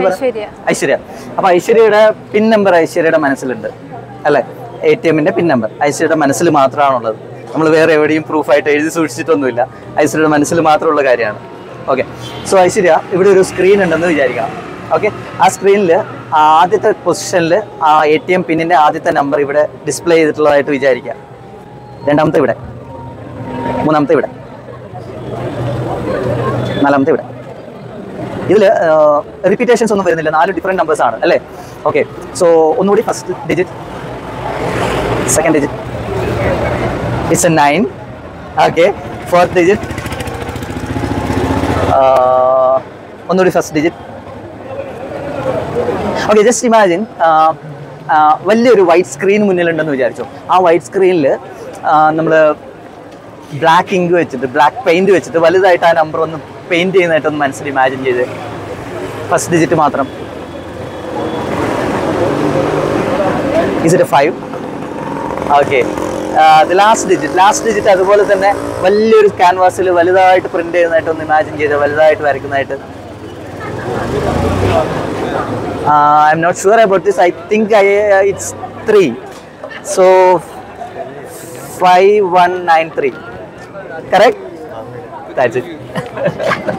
ഐശ്വര്യ. അപ്പോൾ ഐശ്വര്യയുടെ pin number ഐശ്വര്യയുടെ മനസ്സിലുണ്ട് അല്ലേ? ATM പിൻ നമ്പർ ഐശ്വര്യയുടെ മനസ്സിൽ മാത്രമാണുള്ളത്. നമ്മൾ വേറെ എവിടെയും പ്രൂഫായിട്ട് എഴുതി സൂക്ഷിച്ചിട്ടൊന്നുമില്ല. ഐശ്വര്യയുടെ മനസ്സിൽ മാത്രമുള്ള കാര്യമാണ്. ഓക്കെ. സോ ഐശ്വര്യ, ഇവിടെ ഒരു സ്ക്രീൻ ഉണ്ടെന്ന് വിചാരിക്കണം. ഓക്കെ. ആ സ്ക്രീനിൽ ആദ്യത്തെ പൊസിഷനിൽ ആ ATM പിന്നിൻ്റെ ആദ്യത്തെ നമ്പർ ഇവിടെ ഡിസ്പ്ലേ ചെയ്തിട്ടുള്ളതായിട്ട് വിചാരിക്കാം. രണ്ടാമത്തെ ഇവിടെ, മൂന്നാമത്തെ ഇവിടെ, നാലാമത്തെ ഇവിടെ. ഇതിൽ റിപ്പീറ്റേഷൻസ് ഒന്നും വരുന്നില്ല. 4 ഡിഫറെൻറ്റ് നമ്പേഴ്സ് ആണ് അല്ലേ? ഓക്കെ. സോ ഒന്നുകൂടി first digit, second digit, it's a 9. Okay. Fourth digit, ഒന്നുകൂടി first digit. Okay. Just imagine വലിയൊരു വൈറ്റ് സ്ക്രീൻ മുന്നിലുണ്ടെന്ന് വിചാരിച്ചു. ആ വൈറ്റ് സ്ക്രീനിൽ നമ്മൾ ബ്ലാക്ക് ഇങ്ക് വെച്ചിട്ട്, ബ്ലാക്ക് പെയിൻറ് വെച്ചിട്ട് വലുതായിട്ട് ആ നമ്പർ ഒന്ന് പെയിൻറ് ചെയ്യുന്നതായിട്ടൊന്ന് മനസ്സിൽ ഇമാജിൻ ചെയ്ത് ഫസ്റ്റ് ഡിജിറ്റ് മാത്രം. Is it a 5? Okay. The last digit അതുപോലെ തന്നെ വലിയൊരു ക്യാൻവാസിൽ വലുതായിട്ട് പ്രിന്റ് ചെയ്യുന്നതായിട്ടൊന്ന് ഇമാജിൻ ചെയ്ത് വലുതായിട്ട് വരയ്ക്കുന്നതായിട്ട്. I'm not sure about this. I think it's 3. So 5193. Correct? That's it.